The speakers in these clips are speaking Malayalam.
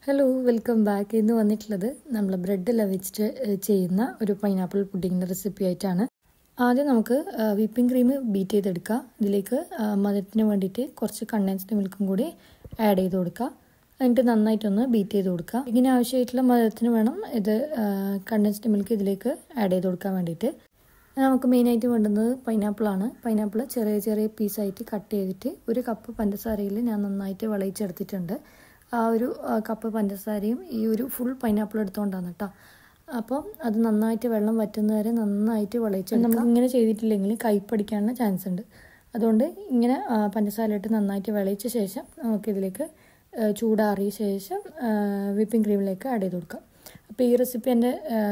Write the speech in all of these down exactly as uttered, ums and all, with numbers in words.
Hello welcome back. ഇന്ന് വന്നിട്ടുള്ളത് നമ്മൾ ബ്രെഡെല്ലാം വെച്ചിട്ട് ചെയ്യുന്ന ഒരു പൈനാപ്പിൾ പുഡിങ്ങിൻ്റെ റെസിപ്പി ആയിട്ടാണ്. ആദ്യം നമുക്ക് വിപ്പിംഗ് ക്രീം ബീറ്റ് ചെയ്തെടുക്കുക. ഇതിലേക്ക് മധുരത്തിന് വേണ്ടിയിട്ട് കുറച്ച് കണ്ടൻസ്ഡ് മിൽക്കും കൂടി ആഡ് ചെയ്ത് കൊടുക്കുക. എന്നിട്ട് നന്നായിട്ടൊന്ന് ബീറ്റ് ചെയ്ത് കൊടുക്കുക. ഇങ്ങനെ ആവശ്യമായിട്ടുള്ള മധുരത്തിന് വേണം ഇത് കണ്ടൻസ്ഡ് മിൽക്ക് ഇതിലേക്ക് ആഡ് ചെയ്ത് കൊടുക്കാൻ വേണ്ടിയിട്ട്. നമുക്ക് മെയിനായിട്ട് വേണ്ടുന്നത് പൈനാപ്പിളാണ്. പൈനാപ്പിൾ ചെറിയ ചെറിയ പീസായിട്ട് കട്ട് ചെയ്തിട്ട് ഒരു കപ്പ് പഞ്ചസാരയിൽ ഞാൻ നന്നായിട്ട് വിളയിച്ചെടുത്തിട്ടുണ്ട്. ആ ഒരു കപ്പ് പഞ്ചസാരയും ഈ ഒരു ഫുൾ പൈനാപ്പിൾ എടുത്തുകൊണ്ടാണ് കേട്ടോ. അപ്പോൾ അത് നന്നായിട്ട് വെള്ളം വറ്റുന്നവരെ നന്നായിട്ട് വിളയിച്ചെടുക്കുക. നമുക്ക് ഇങ്ങനെ ചെയ്തിട്ടില്ലെങ്കിൽ കയ്പടിക്കാനുള്ള ചാൻസ് ഉണ്ട്. അതുകൊണ്ട് ഇങ്ങനെ പഞ്ചസാര ഇട്ട് നന്നായിട്ട് വിളയിച്ച ശേഷം നമുക്കിതിലേക്ക് ചൂടാറിയ ശേഷം വിപ്പിംഗ് ക്രീമിലേക്ക് ആഡ് ചെയ്ത് കൊടുക്കാം. അപ്പോൾ ഈ റെസിപ്പി എൻ്റെ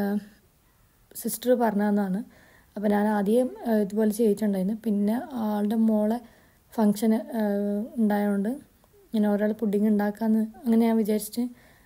സിസ്റ്റർ പറഞ്ഞതാണ്. അപ്പോൾ ഞാൻ ആദ്യം ഇതുപോലെ ചെയ്തിട്ടുണ്ടായിരുന്നു. പിന്നെ ആളുടെ മോളെ ഫങ്ഷൻ ഉണ്ടായതുകൊണ്ട് ഞാൻ ഒരാൾ പുഡിങ് ഉണ്ടാക്കാമെന്ന് അങ്ങനെ ഞാൻ വിചാരിച്ചിട്ട്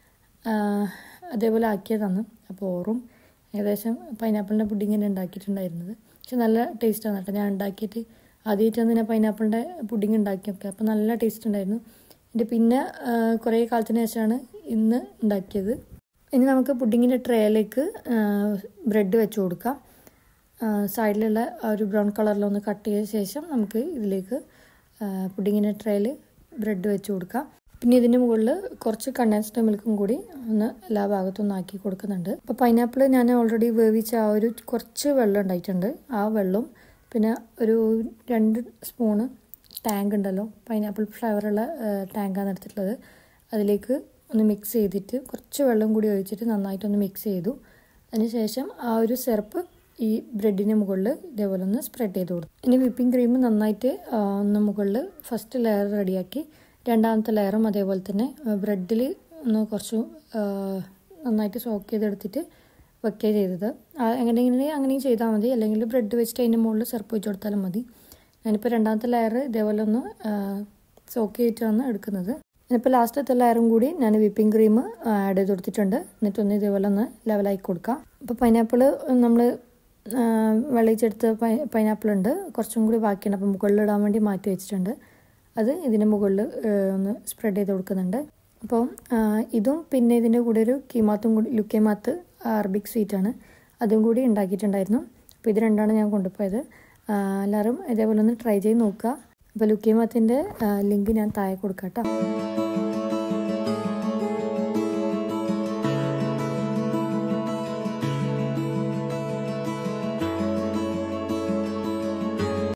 അതേപോലെ ആക്കിയതാണ്. അപ്പോൾ ഓറും ഏകദേശം പൈനാപ്പിളിൻ്റെ പുഡിങ് തന്നെ ഉണ്ടാക്കിയിട്ടുണ്ടായിരുന്നത്. പക്ഷെ നല്ല ടേസ്റ്റാണ് കേട്ടോ. ഞാൻ ഉണ്ടാക്കിയിട്ട് ആദ്യമായിട്ടാണ് ഞാൻ പൈനാപ്പിളിൻ്റെ പുഡിങ് ഉണ്ടാക്കിയൊക്കെ. അപ്പോൾ നല്ല ടേസ്റ്റ് ഉണ്ടായിരുന്നു. എൻ്റെ പിന്നെ കുറേ കാലത്തിന് ശേഷമാണ് ഇന്ന് ഉണ്ടാക്കിയത്. ഇനി നമുക്ക് പുഡിങ്ങിൻ്റെ ട്രേയിലേക്ക് ബ്രെഡ് വെച്ച് കൊടുക്കാം. സൈഡിലുള്ള ഒരു ബ്രൗൺ കളറിലൊന്ന് കട്ട് ചെയ്ത ശേഷം നമുക്ക് ഇതിലേക്ക് പുഡിങ്ങിൻ്റെ ട്രേയിൽ ബ്രെഡ് വെച്ച് കൊടുക്കാം. പിന്നെ ഇതിൻ്റെ മുകളിൽ കുറച്ച് കണ്ടൻസ്ഡ് മിൽക്കും കൂടി ഒന്ന് എല്ലാ ഭാഗത്തും ആക്കി കൊടുക്കുന്നുണ്ട്. അപ്പോൾ പൈനാപ്പിൾ ഞാൻ ഓൾറെഡി വേവിച്ച ആ ഒരു കുറച്ച് വെള്ളം ഉണ്ടായിട്ടുണ്ട്. ആ വെള്ളവും പിന്നെ ഒരു രണ്ട് സ്പൂണ് ടാങ്ക് ഉണ്ടല്ലോ, പൈനാപ്പിൾ ഫ്ലേവറുള്ള ടാങ്കാണ് എടുത്തിട്ടുള്ളത്. അതിലേക്ക് ഒന്ന് മിക്സ് ചെയ്തിട്ട് കുറച്ച് വെള്ളം കൂടി ഒഴിച്ചിട്ട് നന്നായിട്ടൊന്ന് മിക്സ് ചെയ്തു. അതിനുശേഷം ആ ഒരു സിറപ്പ് ഈ ബ്രെഡിന് മുകളിൽ ഇതേപോലെ ഒന്ന് സ്പ്രെഡ് ചെയ്ത് കൊടുത്തു. ഇനി വിപ്പിംഗ് ക്രീം നന്നായിട്ട് ഒന്ന് മുകളിൽ ഫസ്റ്റ് ലെയർ റെഡിയാക്കി രണ്ടാമത്തെ ലെയറും അതേപോലെ തന്നെ ബ്രെഡിൽ ഒന്ന് കുറച്ച് നന്നായിട്ട് സോക്ക് ചെയ്തെടുത്തിട്ട് വെക്കുക ചെയ്തത്. എങ്ങനെയെങ്കിലും അങ്ങനെയും ചെയ്താൽ മതി, അല്ലെങ്കിൽ ബ്രെഡ് വെച്ചിട്ട് അതിൻ്റെ മുകളിൽ സിറപ്പ് വെച്ച് കൊടുത്താലും മതി. ഞാനിപ്പോൾ രണ്ടാമത്തെ ലെയർ ഇതേപോലെ ഒന്ന് സോക്ക് ചെയ്തിട്ടാണ് എടുക്കുന്നത്. ഞാനിപ്പോൾ ലാസ്റ്റത്തെ ലെയറും കൂടി ഞാൻ വിപ്പിംഗ് ക്രീം ആഡ് ചെയ്ത് കൊടുത്തിട്ടുണ്ട്. എന്നിട്ടൊന്ന് ഇതേപോലെ ഒന്ന് ലെവലാക്കി കൊടുക്കാം. അപ്പോൾ പൈനാപ്പിൾ നമ്മൾ വെള്ളയിച്ചെടുത്ത പൈ പൈനാപ്പിൾ ഉണ്ട്, കുറച്ചും കൂടി ബാക്കിയുണ്ട്. അപ്പോൾ മുകളിലിടാൻ വേണ്ടി മാറ്റി വെച്ചിട്ടുണ്ട്. അത് ഇതിൻ്റെ മുകളിൽ ഒന്ന് സ്പ്രെഡ് ചെയ്ത് കൊടുക്കുന്നുണ്ട്. അപ്പോൾ ഇതും പിന്നെ ഇതിൻ്റെ കൂടെ ഒരു കീമാത്തും കൂടി ലുക്കേമാത്ത് അറബിക് സ്വീറ്റാണ്, അതും കൂടി ഉണ്ടാക്കിയിട്ടുണ്ടായിരുന്നു. അപ്പോൾ ഇത് രണ്ടാണ് ഞാൻ കൊണ്ടുപോയത്. എല്ലാവരും ഇതേപോലെ ഒന്ന് ട്രൈ ചെയ്ത് നോക്കുക. അപ്പോൾ ലുക്കേമാത്തിൻ്റെ ലിങ്ക് ഞാൻ താഴെ കൊടുക്കാം കേട്ടോ.